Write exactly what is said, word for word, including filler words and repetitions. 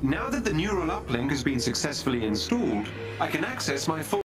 Now that the neural uplink has been successfully installed, I can access my full